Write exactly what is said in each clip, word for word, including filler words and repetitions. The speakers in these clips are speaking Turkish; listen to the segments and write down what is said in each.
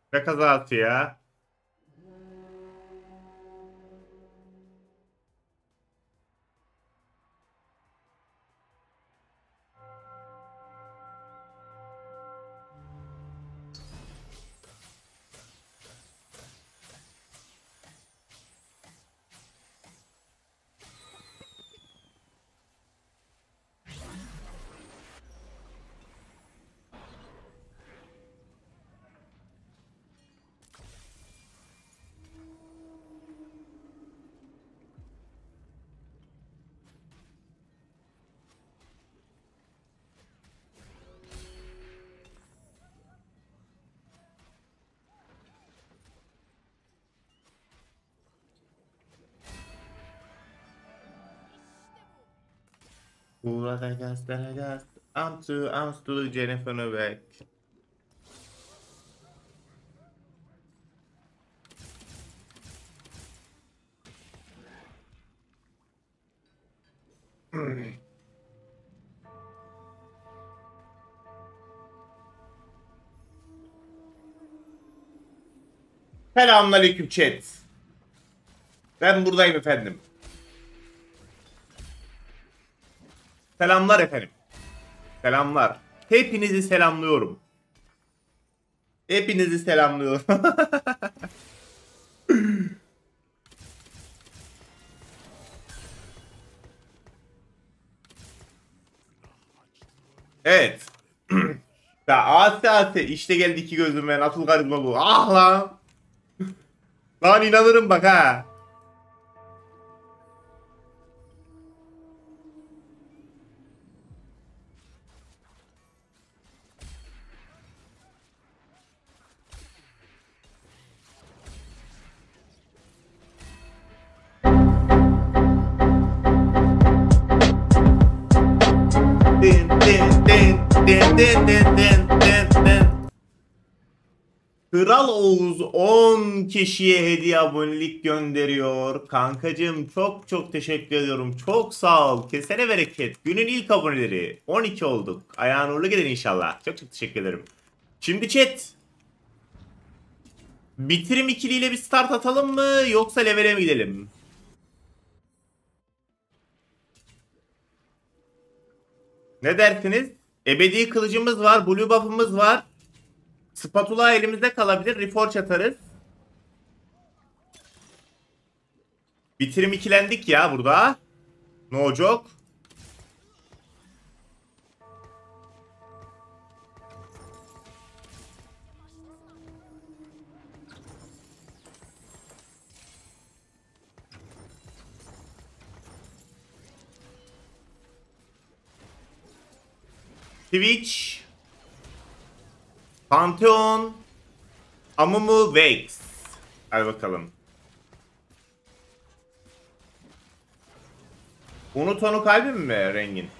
Ne kazası ya? Burada göstereceğiz. I'm to, I'm to Jennifer Beck. Selamünaleyküm chat. Ben buradayım efendim. Selamlar efendim. Selamlar. Hepinizi selamlıyorum. Hepinizi selamlıyorum. Evet. Ya Ase Ase işte geldi iki gözüme nasıl karizma bu. Ah lan. Lan inanırım bak ha. Din din din din din din din din din. Kral Oğuz on kişiye hediye abonelik gönderiyor. Kankacığım çok çok teşekkür ediyorum. Çok sağ ol. Kesene bereket. Günün ilk aboneleri. on iki olduk. Ayağın uğurlu gelin inşallah. Çok çok teşekkür ederim. Şimdi chat. Bitirim ikiliyle bir start atalım mı yoksa levele mi gidelim? Ne dersiniz? Ebedi kılıcımız var. Blue buff'ımız var. Spatula elimizde kalabilir. Reforge atarız. Bitirim ikilendik ya burada. No joke. Twitch. Pantheon. Amumu Vex. Hadi bakalım. Unut onu kalbim mi rengin?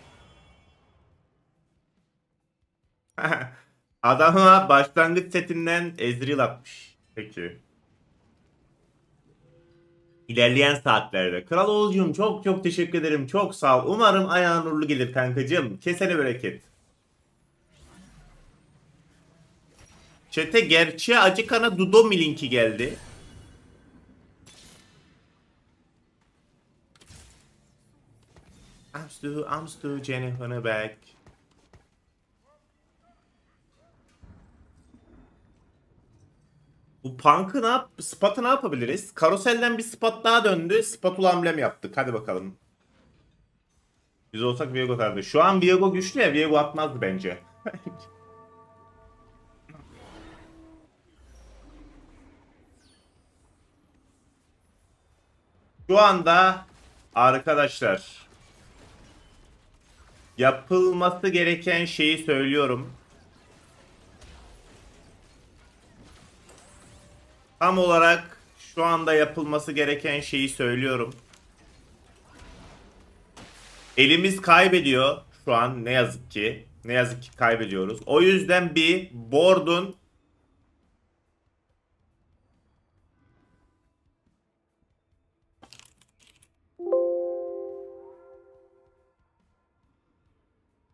Adama başlangıç setinden Ezreal atmış. Peki. İlerleyen saatlerde. Kral Oğuzcuğum çok çok teşekkür ederim. Çok sağ ol. Umarım ayağın uğurlu gelir kankacığım. Kesene bereket. Çete gerçeğe acıkana Dudomi linki geldi. I'm still, I'm still Jennifer'ı back. Bu punk'ı ne yap, spot'ı ne yapabiliriz? Karoselden bir spot daha döndü. Spatula amblem yaptık. Hadi bakalım. Biz olsak Viego atardı. Şu an Viego güçlü ya. Viego atmazdı bence. Şu anda arkadaşlar yapılması gereken şeyi söylüyorum. Tam olarak şu anda yapılması gereken şeyi söylüyorum. Elimiz kaybediyor şu an ne yazık ki. Ne yazık ki kaybediyoruz. O yüzden bir board'un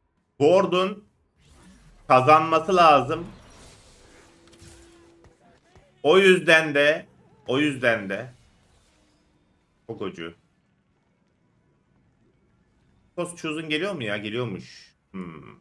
board'un kazanması lazım. O yüzden de o yüzden de Pogocu. Post Chosen geliyor mu ya? Geliyormuş. Hmm.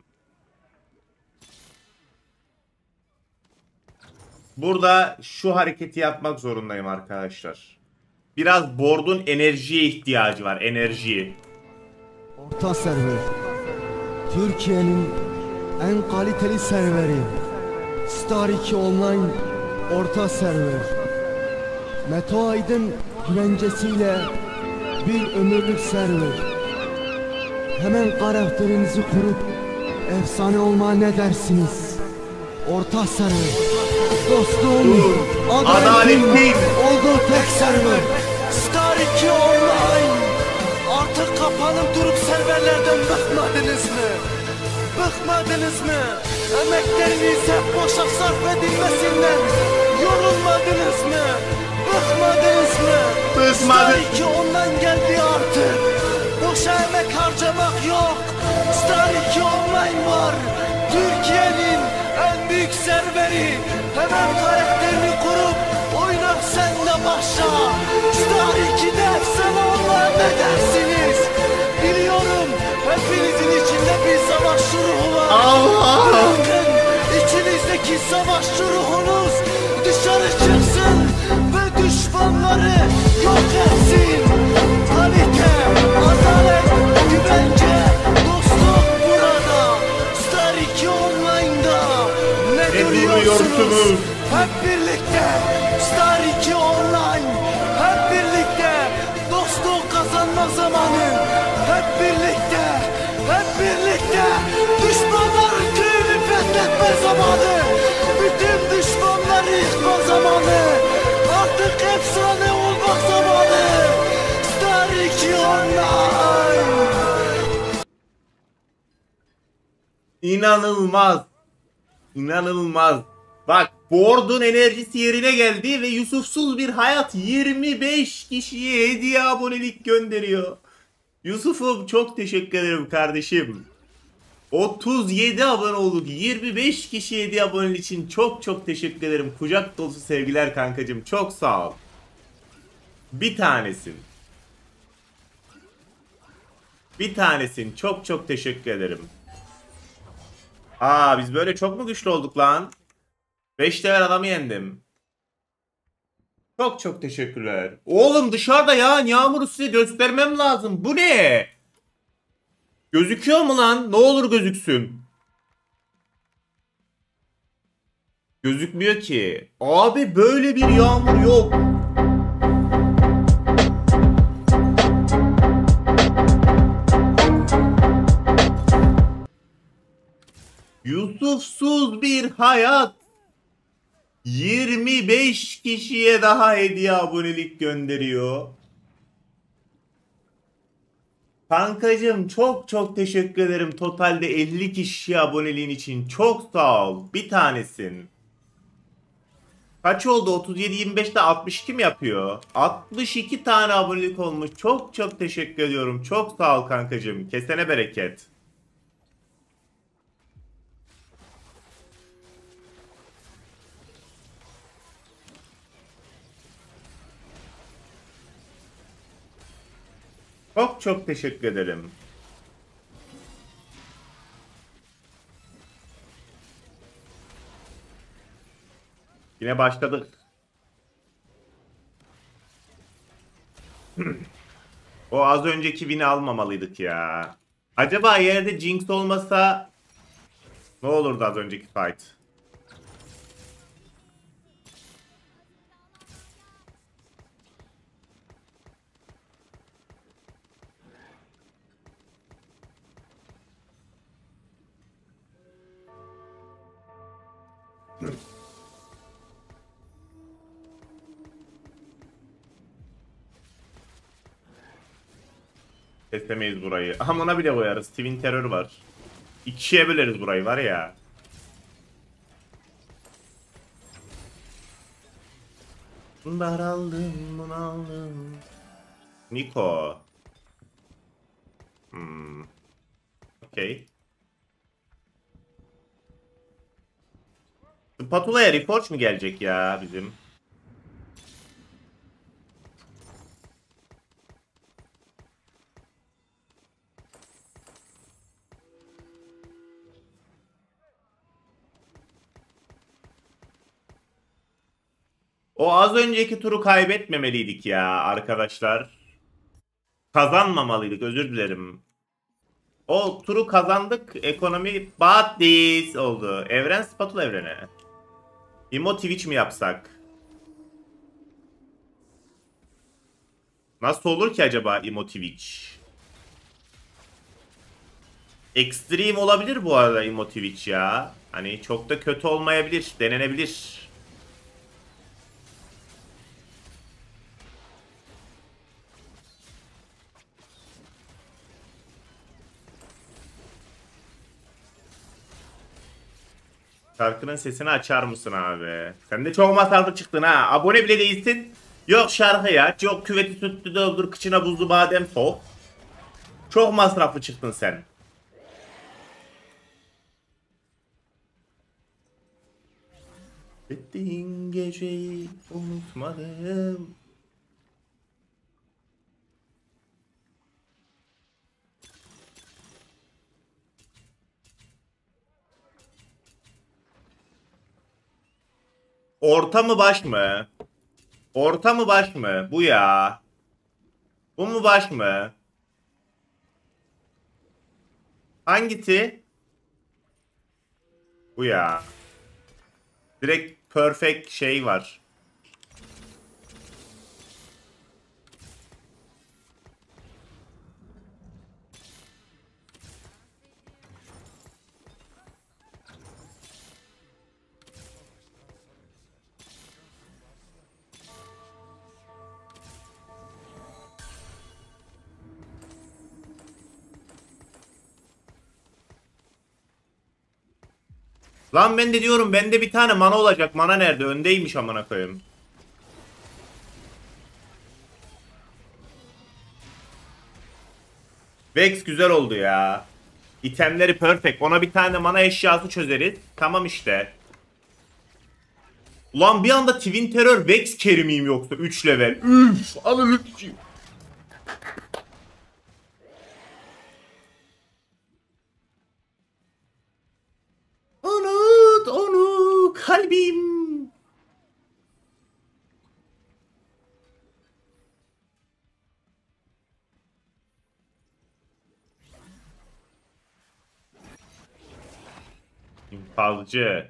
Burada şu hareketi yapmak zorundayım arkadaşlar. Biraz board'un enerjiye ihtiyacı var. Enerji. Orta server. Türkiye'nin en kaliteli serveri. Star iki Online orta server. Meto Aydın güvencesiyle bir ömürlük server. Hemen karakterinizi kurup efsane olmaya ne dersiniz? Orta server. Dostum, adaletin olduğu tek server. Star iki Online. Artık kapanıp durup serverlerden bıkmadınız mı? Bıkmadınız mı? Emekleriniz hep boşa sarf edilmesinden yorulmadınız mı? Bıkmadınız mı? Star iki Online geldi artık. Boşa emek harcamak yok. Star iki Online var. Türkiye'nin en büyük serveri. Hemen karakterini kurup oynak sen de başla. Star iki'de efsane olmaya ne dersiniz? Biliyorum hepinizin içinde bir savaşçı ruhu var. Allah! Bırakın içinizdeki savaşçı ruhunuz dışarı çıksın ve düşmanları yok etsin. Kalite, adalet, güvence, dostluk burada. Star iki Online'da ne, ne duruyorsunuz? Hep birlikte Star iki Online. Hep birlikte dostluk kazanma zamanı. Hep birlikte, hep birlikte düşmanların köyünü fethetme zamanı. Bütün düşmanları yıkma zamanı. Artık efsane olmak zamanı. Star iki Online. İnanılmaz. İnanılmaz. Bak board'un enerjisi yerine geldi ve Yusufsuz bir hayat yirmi beş kişiye hediye abonelik gönderiyor. Yusuf'um çok teşekkür ederim kardeşim. otuz yedi abone olduk. yirmi beş kişi hediye abonelik için çok çok teşekkür ederim. Kucak dolusu sevgiler kankacım. Çok sağ ol. Bir tanesin. Bir tanesin. Çok çok teşekkür ederim. Aa biz böyle çok mu güçlü olduk lan? beş level adamı yendim. Çok çok teşekkürler. Oğlum dışarıda ya yağmuru size göstermem lazım. Bu ne? Gözüküyor mu lan? Ne olur gözüksün. Gözükmüyor ki. Abi böyle bir yağmur yok. Yusufsuz bir hayat. yirmi beş kişiye daha hediye abonelik gönderiyor. Kankacım çok çok teşekkür ederim. Totalde elli kişiye aboneliğin için. Çok sağ ol. Bir tanesin. Kaç oldu? otuz yedi yirmi beşte altmış iki mi yapıyor? altmış iki tane abonelik olmuş. Çok çok teşekkür ediyorum. Çok sağ ol kankacım. Kesene bereket. Çok çok teşekkür ederim. Yine başladık. O az önceki win'i almamalıydık ya. Acaba yerde Jinx olmasa ne olurdu az önceki fight? Kesemeyiz burayı. Hamına bile koyarız. Twin terör var. İkiye böleriz burayı var ya. Daraldım, bunaldım. Niko. Hmm. Okey. Spatula'ya Reforge mu gelecek ya bizim? O az önceki turu kaybetmemeliydik ya arkadaşlar. Kazanmamalıydık, özür dilerim. O turu kazandık, ekonomi badis oldu. Evren spatula evreni. Imo Twitch mi yapsak? Nasıl olur ki acaba Imo Twitch? Extreme olabilir bu arada Imo Twitch ya. Hani çok da kötü olmayabilir, denenebilir. Şarkının sesini açar mısın abi? Sen de çok masraflı çıktın ha. Abone bile değilsin. Yok şarkıyı aç. Yok küveti sütlü doldur. Kıçına buzlu badem sok. Çok masraflı çıktın sen. Ettiğin geceyi unutmadım. Orta mı baş mı? Orta mı baş mı? Bu ya. Bu mu baş mı? Hangisi? Bu ya. Direkt perfect şey var. Lan ben de diyorum bende bir tane mana olacak. Mana nerede? Öndeymiş amına koyayım. Vex güzel oldu ya. İtemleri perfect. Ona bir tane mana eşyası çözeriz. Tamam işte. Ulan bir anda Twin Terror Vex carry miyim yoksa üç level. Üf, alın lütfen. Unut onu kalbim. İnfazcı.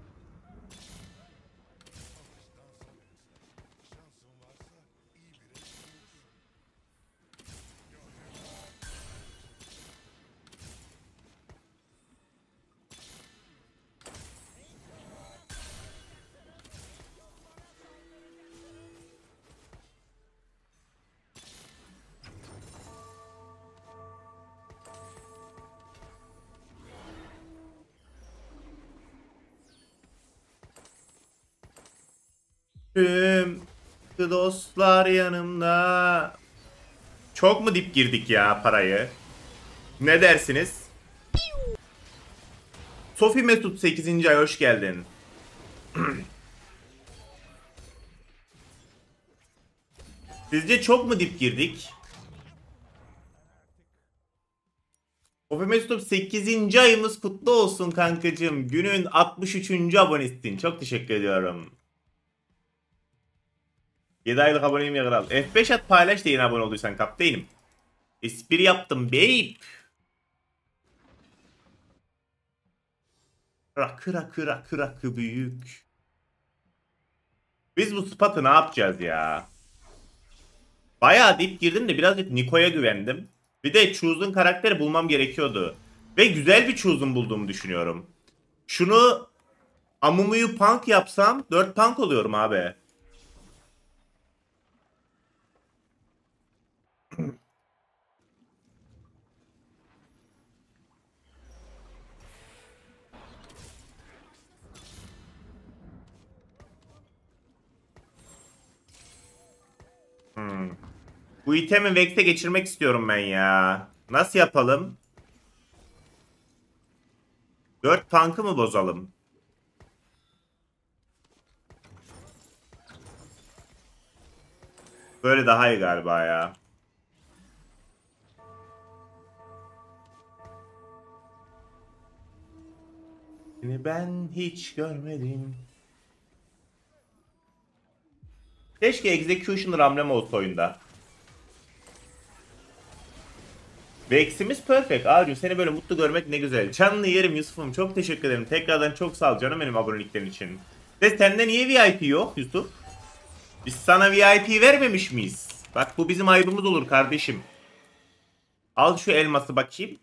Tüm dostlar yanımda. Çok mu dip girdik ya parayı? Ne dersiniz? Sofi Mesut sekizinci ay hoş geldin. Sizce çok mu dip girdik? Sofi Mesut sekizinci ayımız kutlu olsun kankacığım. Günün altmış üçüncü abonesin. Çok teşekkür ediyorum. yedi aylık aboneyim ya kral. F beş at paylaş da yeni abone olduysan kapteynim. Espri yaptım beyip. Rakı rakı rakı rakı büyük. Biz bu spatı ne yapacağız ya? Bayağı dip girdim de birazcık Niko'ya güvendim. Bir de Choose'un karakteri bulmam gerekiyordu. Ve güzel bir Choose'un bulduğumu düşünüyorum. Şunu Amumu'yu punk yapsam dört punk oluyorum abi. Hmm. Bu itemi Vex'e geçirmek istiyorum ben ya. Nasıl yapalım? dört tankı mı bozalım? Böyle daha iyi galiba ya. Seni ben hiç görmedim. Keşke Executioner hamlem olsa oyunda. Vex'imiz perfect. Ağacım seni böyle mutlu görmek ne güzel. Canlı yerim Yusuf'um. Çok teşekkür ederim. Tekrardan çok sağ ol canım benim aboneliklerin için. Ve sende niye V I P yok Yusuf? Biz sana V I P vermemiş miyiz? Bak bu bizim ayıbımız olur kardeşim. Al şu elması bakayım.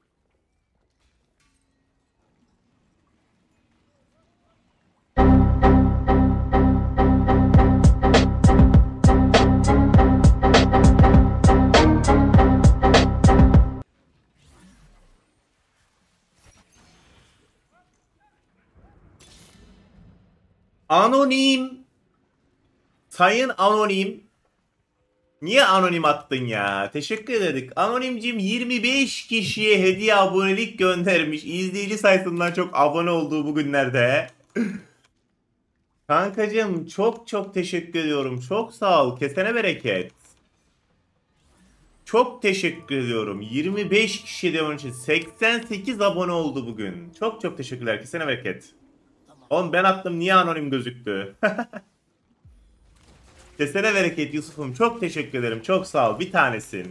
Anonim. Sayın Anonim. Niye anonim attın ya? Teşekkür ederim. Anonimcim yirmi beş kişiye hediye abonelik göndermiş. İzleyici sayısından çok abone olduğu bugünlerde. Kankacığım çok çok teşekkür ediyorum. Çok sağ ol. Kesene bereket. Çok teşekkür ediyorum. yirmi beş kişi de onun için seksen sekiz abone oldu bugün. Çok çok teşekkürler. Kesene bereket. Oğlum ben attım niye anonim gözüktü? Kesene bereket Yusuf'um. Çok teşekkür ederim. Çok sağ ol. Bir tanesin.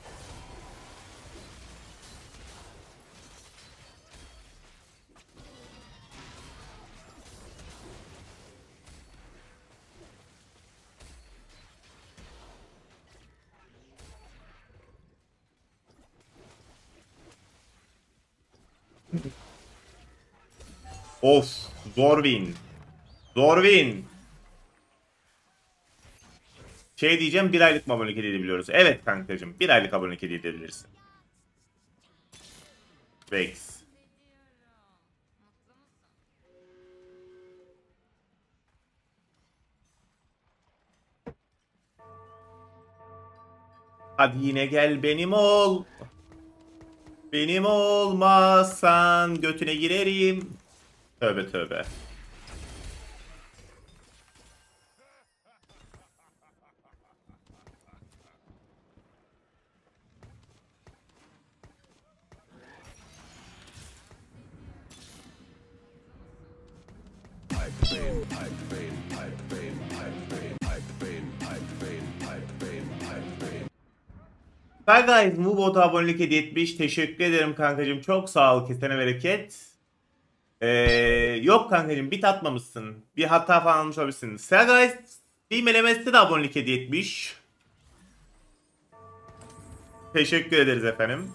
Of. Zor win. Zor win. Şey diyeceğim bir aylık mı abonelik hediye edebiliyoruz? Evet kankacığım bir aylık abonelik hediye edebilirsin. Vex. Hadi yine gel benim ol. Benim olmazsan götüne girerim. Tövbe tövbe. Hi guys, Mubot'a abonelik hediye etmiş. Teşekkür ederim kankacığım. Çok sağ ol. Kesene bereket. Ee, yok kankacığım bit atmamışsın. Bir hata falan almış olabilirsin. Hi guys, Steam Elements'te de abonelik hediye etmiş. Teşekkür ederiz efendim.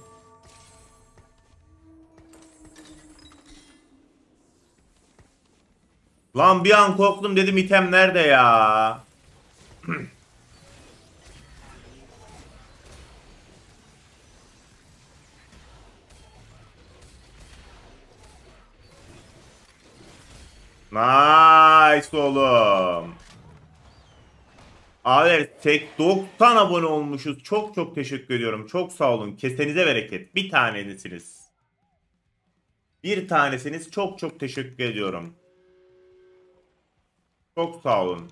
Lan bir an korktum dedim item nerede ya? Nice oğlum. Abi tek doksan abone olmuşuz. Çok çok teşekkür ediyorum. Çok sağ olun. Kesenize bereket. Bir tanesiniz. Bir tanesiniz. Çok çok teşekkür ediyorum. Çok sağ olun.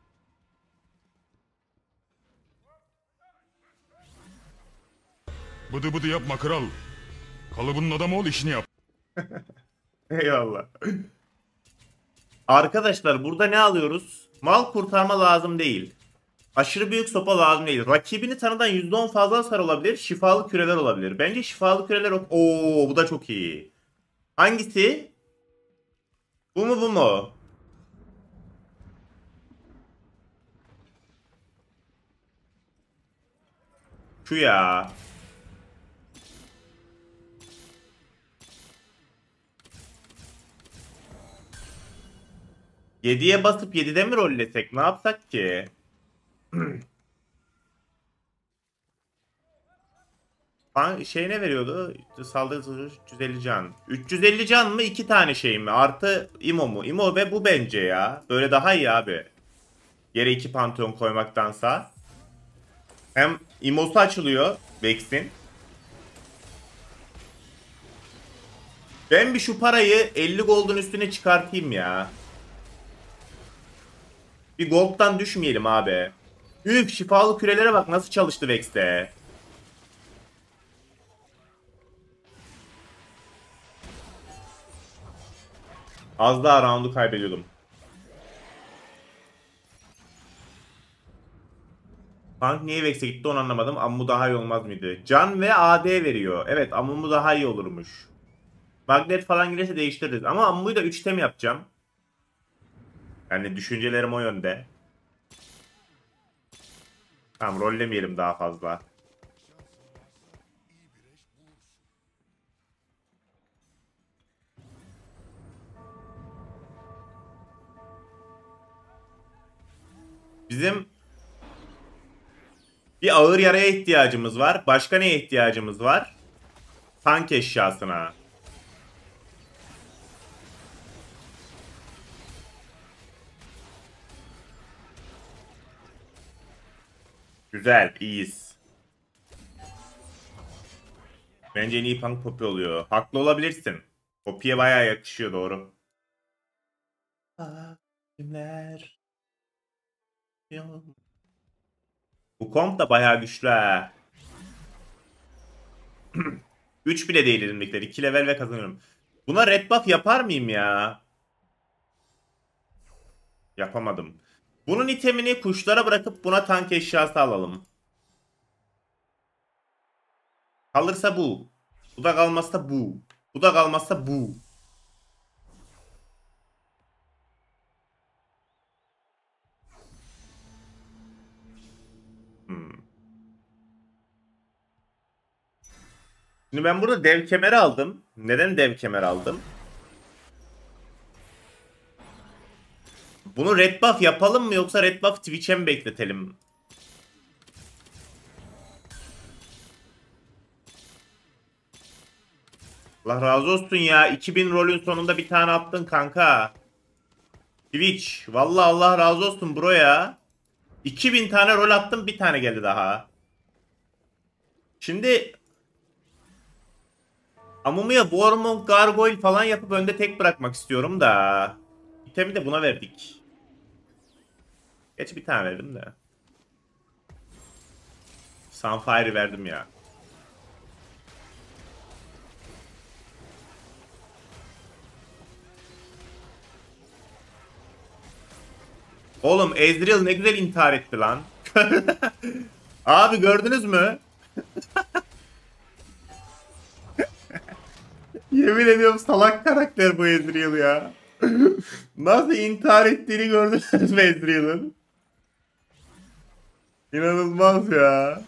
Bıdı bıdı yapma kral. Kalıbının adamı ol işini yap. Eyvallah. Arkadaşlar burada ne alıyoruz? Mal kurtarma lazım değil. Aşırı büyük sopa lazım değil. Rakibini tanıdan yüzde on fazla hasar olabilir. Şifalı küreler olabilir. Bence şifalı küreler... Oo, bu da çok iyi. Hangisi? Bu mu bu mu? Şu ya. yediye basıp yedide mi rollesek? Ne yapsak ki? Şey ne veriyordu? Saldırı üç yüz elli can. üç yüz elli can mı? iki tane şey mi? Artı imo mu? Imo ve bu bence ya. Böyle daha iyi abi. Yere iki pantheon koymaktansa. Hem imosu açılıyor Vex'in. Ben bir şu parayı elli gold'un üstüne çıkartayım ya. Bir gold'dan düşmeyelim abi. Üf şifalı kürelere bak nasıl çalıştı Vex'te. Az daha round'u kaybediyordum. Tank niye Vex'e gitti onu anlamadım. Ammu daha iyi olmaz mıydı? Can ve A D veriyor. Evet, Ammu daha iyi olurmuş. Magnet falan gelirse değiştiririz. Ama Ammu'yu da üç tem yapacağım. Yani düşüncelerim o yönde. Tamam, rollemeyelim daha fazla. Bizim bir ağır yaraya ihtiyacımız var. Başka neye ihtiyacımız var? Tank eşyasına. Güzel, iyiyiz. Bence en iyi tank Poppy oluyor. Haklı olabilirsin. Poppy'ye bayağı yakışıyor, doğru. Kimler? Bu komp da bayağı güçlü ha. üç bile değil elimdekiler. iki level ve kazanıyorum. Buna red buff yapar mıyım ya? Yapamadım. Bunun itemini kuşlara bırakıp buna tank eşyası alalım. Kalırsa bu. Bu da kalmazsa bu. Bu da kalmazsa bu. Hmm. Şimdi ben burada dev kemeri aldım. Neden dev kemer aldım? Bunu red buff yapalım mı yoksa red buff Twitch'e mi bekletelim? Allah razı olsun ya. iki bin rolün sonunda bir tane attın kanka. Twitch. Vallahi Allah razı olsun bro ya. iki bin tane rol attım, bir tane geldi daha. Şimdi Amumu'ya Bormont Gargoyle falan yapıp önde tek bırakmak istiyorum da. İtemi de buna verdik. Geç bir tane verdim de. Sunfire verdim ya. Oğlum Ezreal ne güzel intihar etti lan. Abi gördünüz mü? Yemin ediyorum salak karakter bu Ezreal ya. Nasıl intihar ettiğini gördünüz mü Ezreal'ın? İnanılmaz ya.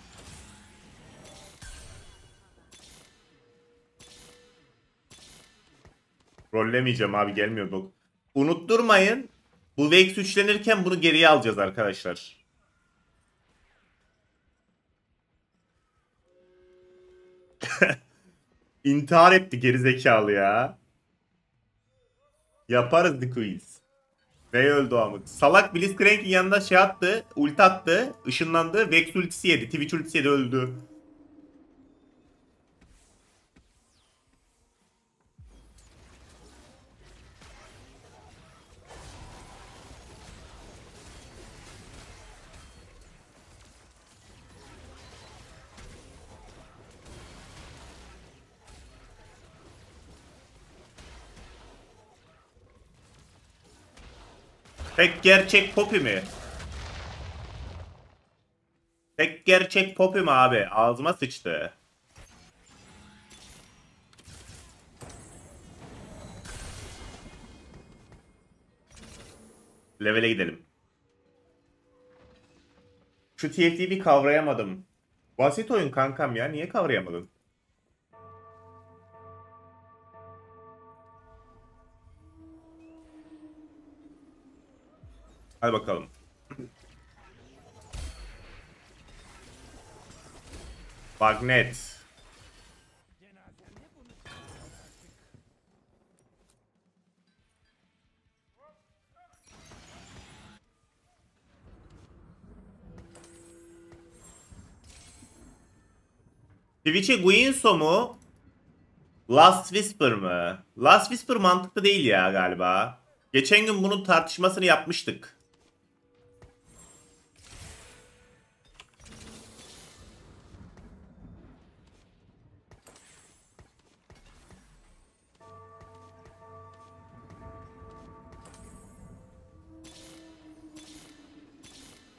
Rollemeyeceğim abi, gelmiyor bu. Unutturmayın. Bu Vex üçlenirken bunu geriye alacağız arkadaşlar. İntihar etti gerizekalı ya. Yaparız the quiz. Ne öldü amık. Salak Blitzcrank'in yanında şey attı. Ulti attı. Işınlandı. Vex ultisi yedi. Twitch ultisi yedi, öldü. Tek gerçek Poppy mi? Tek gerçek Poppy mi abi? Ağzıma sıçtı. Levele gidelim. Şu T F T'yi bir kavrayamadım. Basit oyun kankam ya. Niye kavrayamadın? Hadi bakalım. Magnet. Twitch'e Guinsoo mu? Last Whisper mı? Last Whisper mantıklı değil ya galiba. Geçen gün bunun tartışmasını yapmıştık.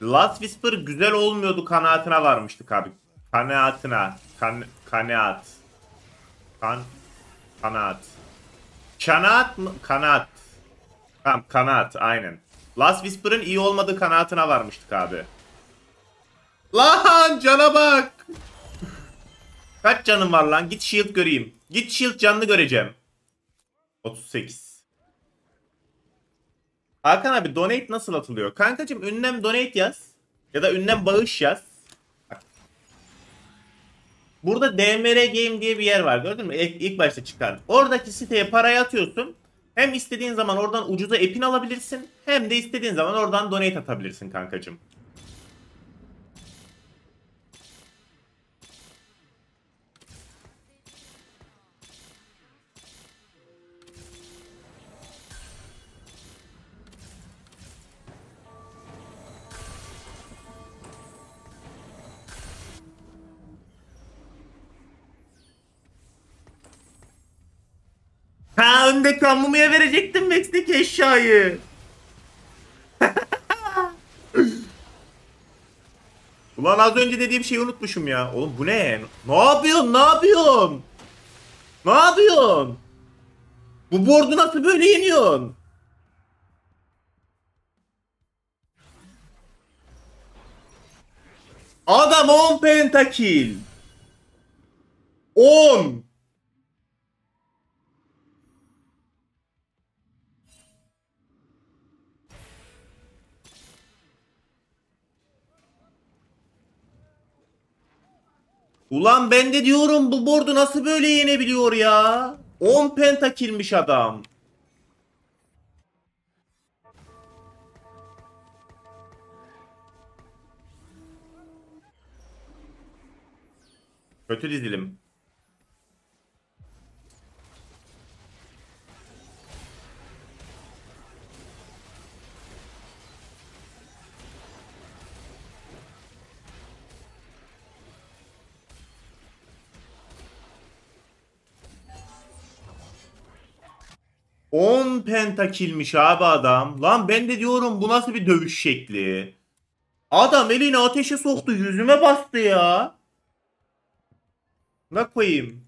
Last Whisper güzel olmuyordu kanaatine varmıştık abi. Kanaatine. Kan kanaat. Kan kanaat. Kanaat mı? Kanaat. Tamam kanaat aynen. Last Whisper'ın iyi olmadığı kanaatine varmıştık abi. Lan cana bak. Kaç canım var lan? Git shield göreyim. Git shield canlı göreceğim. otuz sekiz. Hakan abi donate nasıl atılıyor? Kankacım ünlem donate yaz. Ya da ünlem bağış yaz. Bak. Burada D M R Game diye bir yer var, gördün mü? İlk, ilk başta çıkan. Oradaki siteye parayı atıyorsun. Hem istediğin zaman oradan ucuza epin alabilirsin. Hem de istediğin zaman oradan donate atabilirsin kankacım. Ha öndeki Ammumu'ya verecektim Max'teki eşyayı. Ulan az önce dediğim şeyi unutmuşum ya. Oğlum bu ne? Ne yapıyorsun? Ne yapıyorsun? Ne yapıyorsun? Bu board'u nasıl böyle yeniyorsun? Adam on pentakill. on. Ulan ben de diyorum bu board'u nasıl böyle yenebiliyor ya? on pentakillmiş adam. Kötü dizilim. on pentakillmiş abi adam. Lan ben de diyorum bu nasıl bir dövüş şekli? Adam elini ateşe soktu, yüzüme bastı ya. Ne koyayım?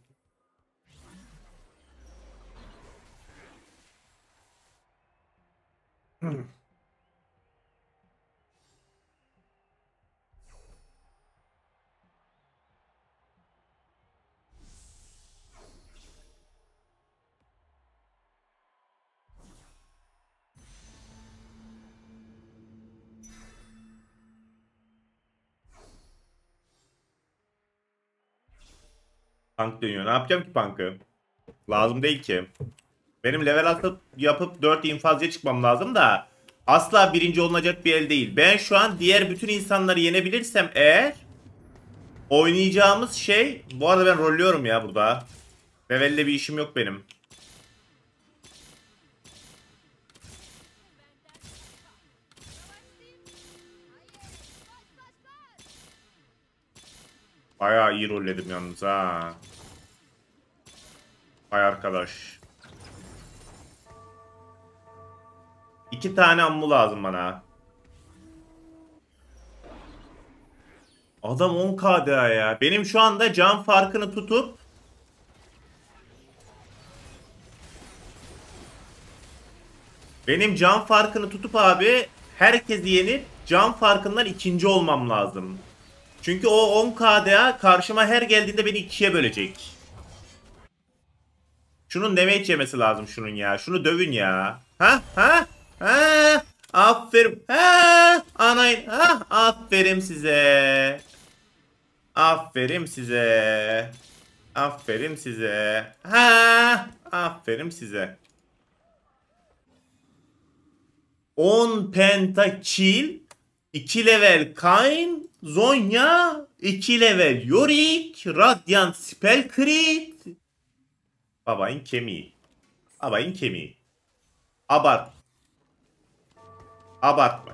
Punk dönüyor. Ne yapacağım ki punk'ı? Lazım değil ki. Benim level atıp yapıp dört infazya çıkmam lazım da asla birinci olunacak bir el değil. Ben şu an diğer bütün insanları yenebilirsem eğer oynayacağımız şey... Bu arada ben rolluyorum ya burada. Levelle bir işim yok benim. Bayağı iyi rolledim yalnız ha. Vay arkadaş. İki tane ammu lazım bana. Adam on K D A ya. Benim şu anda can farkını tutup Benim can farkını tutup abi herkesi yenip can farkından ikinci olmam lazım. Çünkü o on K D A karşıma her geldiğinde beni ikiye bölecek. Şunun damage yemesi lazım şunun ya. Şunu dövün ya. Ha ha ha. Aferin. Ha anayın. Ha aferin size. Aferin size. Aferin size. Ha aferin size. on pentakill, iki level Kayn, Zonya, iki level Yorick, Radiant Spell Crit. Babayın kemiği. Babayın kemiği. Abart. Abartma.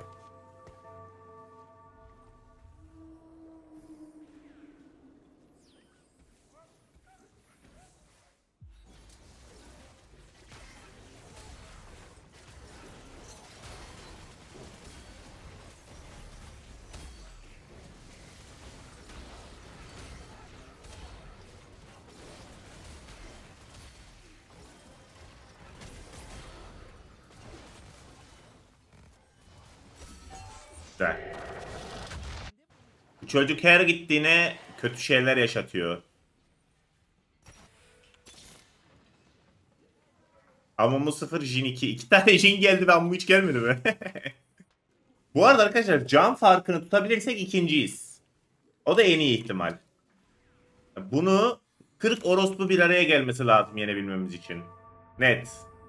Güzel. Bu çocuk her gittiğine kötü şeyler yaşatıyor. Amumu sıfır, Jin iki. İki tane Jin geldi ve Amumu hiç gelmedi mi? Bu arada arkadaşlar can farkını tutabilirsek ikinciyiz. O da en iyi ihtimal. Bunu kırk orospu bir araya gelmesi lazım yenebilmemiz için. Net.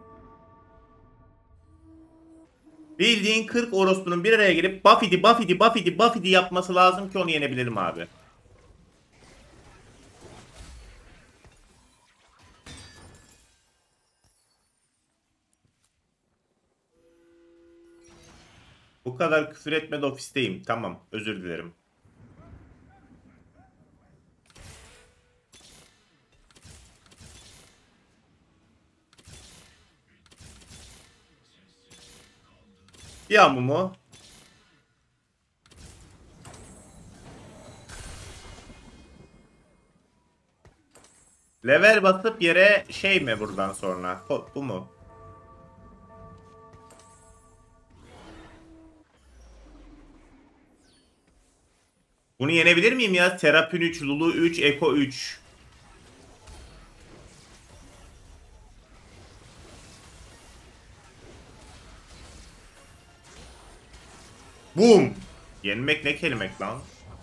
Bildiğin kırk orospunun bir araya gelip Buffy'di Buffy'di Buffy'di Buffy'di yapması lazım ki onu yenebilelim abi. Bu kadar küfür etme de ofisteyim. Tamam, özür dilerim. Yamumu. Level basıp yere şey mi buradan sonra? Bu mu? Bunu yenebilir miyim ya? Terapin üç, Lulu üç, Eko üç. Boom. Yenmek ne kelimek lan?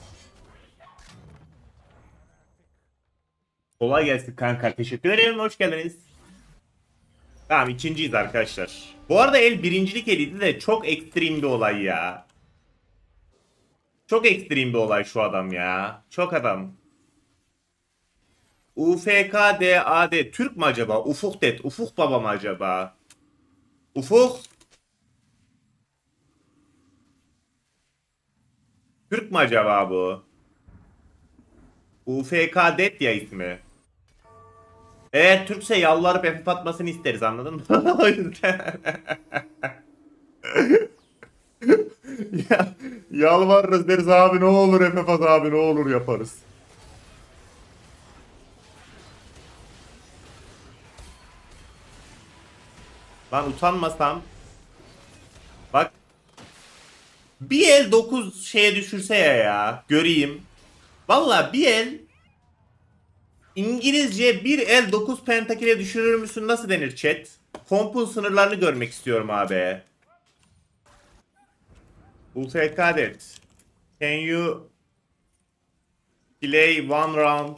Kolay gelsin kanka. Teşekkür ederim. Hoş geldiniz. Tamam, ikinciyiz arkadaşlar. Bu arada el birincilik eliydi de çok ekstrem bir olay ya. Çok ekstrem bir olay şu adam ya. Çok adam. U F K D A D. Türk mü acaba? Ufuk det. Ufuk baba mı acaba? Ufuk. Türk mü acaba bu? U F K det ya ismi. Eğer Türkse yalvarıp F F atmasını isteriz, anladın mı? O yüzden. Ya, yalvarırız deriz abi, ne olur F F at abi, ne olur yaparız. Lan utanmasam. Bak. Bir el dokuz şeye düşürse ya ya. Göreyim. Valla bir el İngilizce bir el dokuz pentakile düşürür müsün, nasıl denir chat? Kompun sınırlarını görmek istiyorum abi. U F K det. Can you play one round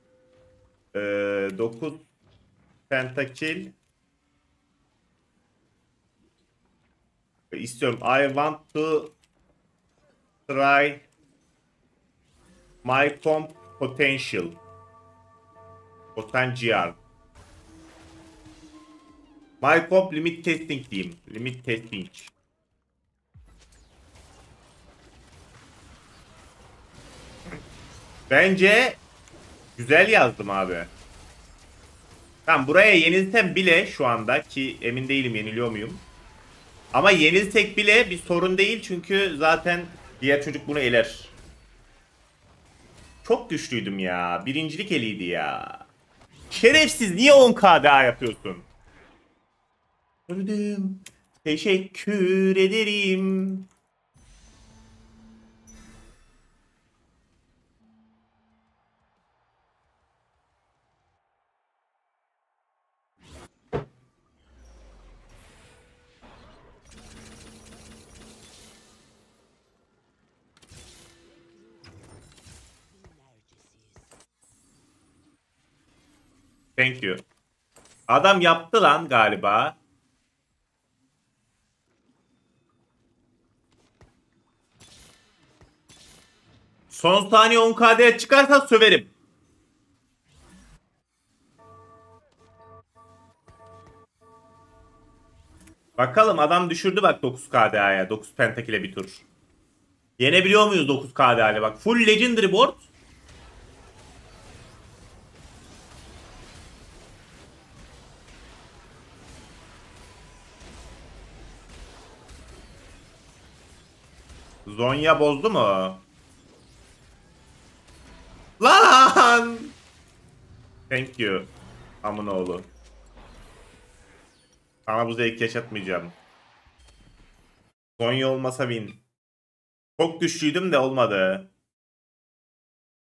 ee, dokuz pentakil istiyorum. I want to try my comp potential. Potential. My comp limit testing diyeyim. Limit testing. Bence güzel yazdım abi. Tamam, buraya yenilsem bile şu anda, ki emin değilim yeniliyor muyum. Ama yenilsek bile bir sorun değil çünkü zaten diğer çocuk bunu eler. Çok güçlüydüm ya. Birincilik eliydi ya. Şerefsiz, niye on K daha yapıyorsun? Gördüm. Teşekkür ederim. Thank you. Adam yaptı lan galiba. Son saniye on K D çıkarsa söverim. Bakalım, adam düşürdü bak dokuz K D'ye. dokuz pentakile bir tur. Yenebiliyor muyuz dokuz K D'yle? Bak full legendary board. Zonya bozdu mu? Lan! Thank you. Amınoğlu. Sana bu zevk yaşatmayacağım. Zonya olmasa win. Çok güçlüydüm de olmadı.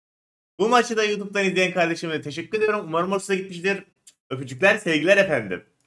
Bu maçı da YouTube'dan izleyen kardeşime teşekkür ediyorum. Umarım hoşuna gitmiştir. Öpücükler, sevgiler efendim.